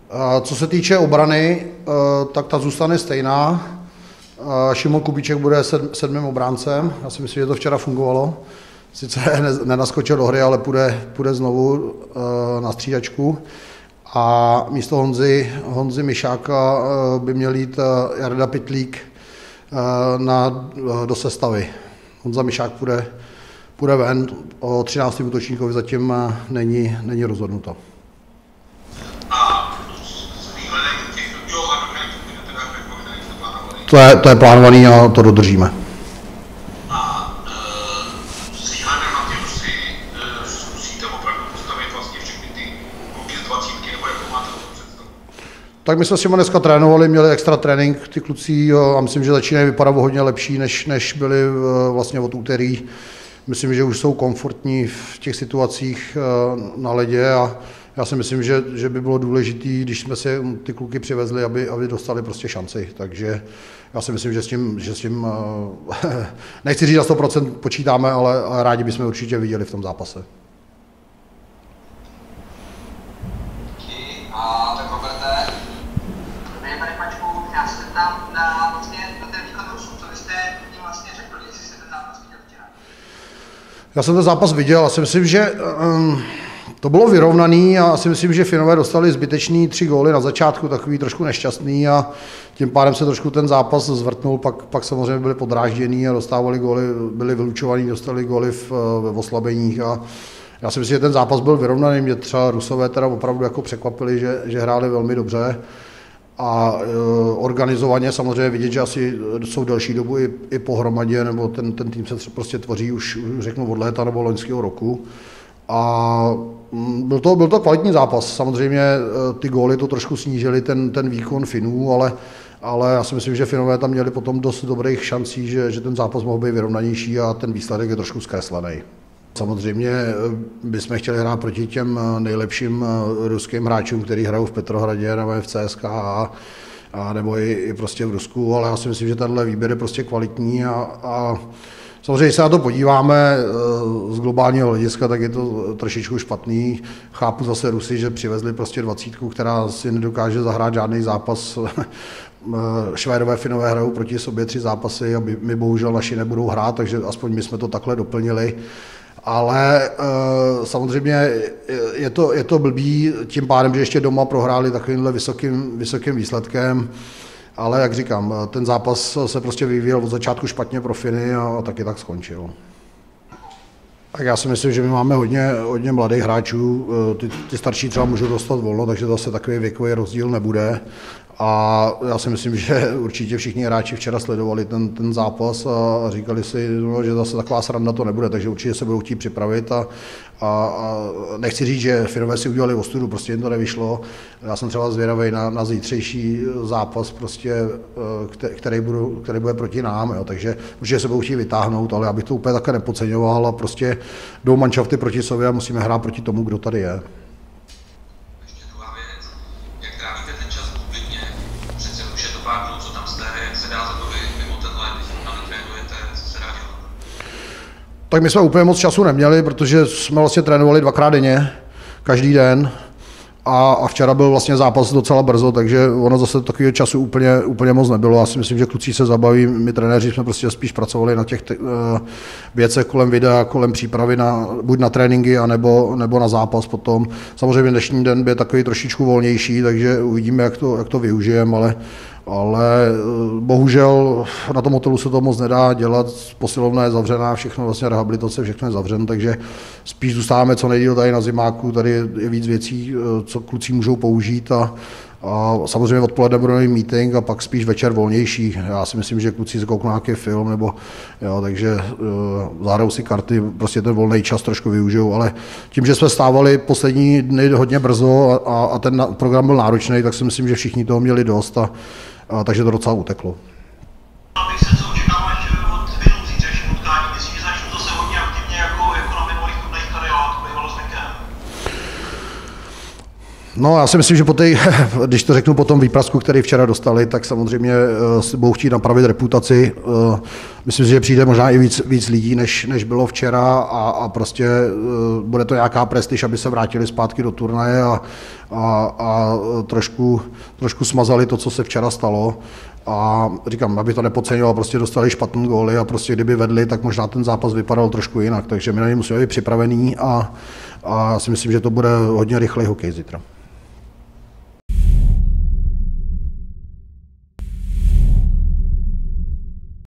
Co se týče obrany, tak ta zůstane stejná. Šimon Kubíček bude sedmým obráncem. Já si myslím, že to včera fungovalo. Sice nenaskočil do hry, ale půjde znovu na střídačku. A místo Honzy Mišáka by měl jít Jarda Pytlík do sestavy. Honza Mišák půjde ven, o 13. útočníkovi zatím není rozhodnuto. To je plánovaný a to dodržíme. Tak my jsme s těma dneska trénovali, měli extra trénink, ty kluci, a myslím, že začínají vypadat hodně lepší, než byli vlastně od úterý. Myslím, že už jsou komfortní v těch situacích na ledě a já si myslím, že by bylo důležité, když jsme si ty kluky přivezli, aby dostali prostě šanci. Takže já si myslím, že s tím nechci říct, že 100% počítáme, ale rádi bychom určitě viděli v tom zápase. A tak Roberte, tady Pačku, já se tam na ten výkon Rusů, co byste jim vlastně řekl, jestli jste ten zápas viděl včera? Já jsem ten zápas viděl a si myslím, že to bylo vyrovnaný a si myslím, že Finové dostali zbytečný 3 góly na začátku, takový trošku nešťastný a tím pádem se trošku ten zápas zvrtnul, pak samozřejmě byli podráždění a dostávali góly, byli vylučovaní, dostali góly ve oslabeních a já si myslím, že ten zápas byl vyrovnaný, mě třeba Rusové teda opravdu jako překvapili, že hráli velmi dobře a organizovaně samozřejmě vidět, že asi jsou delší dobu i pohromadě, nebo ten tým se prostě tvoří už řeknu od léta nebo loňského roku. A byl to kvalitní zápas. Samozřejmě ty góly to trošku snížily ten výkon Finů, ale já si myslím, že Finové tam měli potom dost dobrých šancí, že ten zápas mohl být vyrovnanější a ten výsledek je trošku zkreslený. Samozřejmě bychom chtěli hrát proti těm nejlepším ruským hráčům, kteří hrajou v Petrohradě nebo v CSKA a nebo i prostě v Rusku, ale já si myslím, že tenhle výběr je prostě kvalitní a samozřejmě, když se na to podíváme z globálního hlediska, tak je to trošičku špatný. Chápu zase Rusy, že přivezli prostě 20, která si nedokáže zahrát žádný zápas. Švédové, Finové hrajou proti sobě 3 zápasy a my bohužel naši nebudou hrát, takže aspoň my jsme to takhle doplnili. Ale samozřejmě je to blbý tím pádem, že ještě doma prohráli takovýmhle vysokým výsledkem. Ale jak říkám, ten zápas se prostě vyvíjel od začátku špatně pro Finy a taky tak skončil. Tak já si myslím, že my máme hodně mladých hráčů, ty starší třeba můžou dostat volno, takže zase takový věkový rozdíl nebude. A já si myslím, že určitě všichni hráči včera sledovali ten zápas a říkali si, že zase taková sranda to nebude, takže určitě se budou chtít připravit a nechci říct, že Finové si udělali ostudu, prostě jim to nevyšlo. Já jsem třeba zvědavý na zítřejší zápas, prostě, který bude proti nám, jo, takže určitě se budou chtít vytáhnout, ale já bych to úplně také nepodceňoval a prostě jdou manšafty proti sobě a musíme hrát proti tomu, kdo tady je. Tak my jsme úplně moc času neměli, protože jsme vlastně trénovali 2krát denně, každý den a včera byl vlastně zápas docela brzo, takže ono zase takového času úplně moc nebylo. Já si myslím, že kluci se zabaví, my trenéři jsme prostě spíš pracovali na těch věcech kolem videa, kolem přípravy buď na tréninky, nebo na zápas potom. Samozřejmě dnešní den byl takový trošičku volnější, takže uvidíme, jak to využijeme, ale bohužel na tom hotelu se to moc nedá dělat, posilovna je zavřená, všechno vlastně rehabilitace, všechno je zavřené, takže spíš zůstáváme co nejdýl tady na zimáku, tady je víc věcí, co kluci můžou použít a samozřejmě odpoledne budeme mít meeting a pak spíš večer volnější. Já si myslím, že kluci zkouknou nějaký film, takže zahrajou si karty, prostě ten volný čas trošku využijou, ale tím, že jsme stávali poslední dny hodně brzo a ten program byl náročný, tak si myslím, že všichni toho měli dost takže to docela uteklo. No, já si myslím, že když to řeknu po tom výprasku, který včera dostali, tak samozřejmě budou chtít napravit reputaci. Myslím si, že přijde možná i víc lidí, než bylo včera a prostě bude to nějaká prestiž, aby se vrátili zpátky do turnaje a trošku smazali to, co se včera stalo. A říkám, aby to nepodceňoval, prostě dostali špatný góly a prostě kdyby vedli, tak možná ten zápas vypadal trošku jinak. Takže my na něj musíme být připravení a si myslím, že to bude hodně rychlej hokej zítra.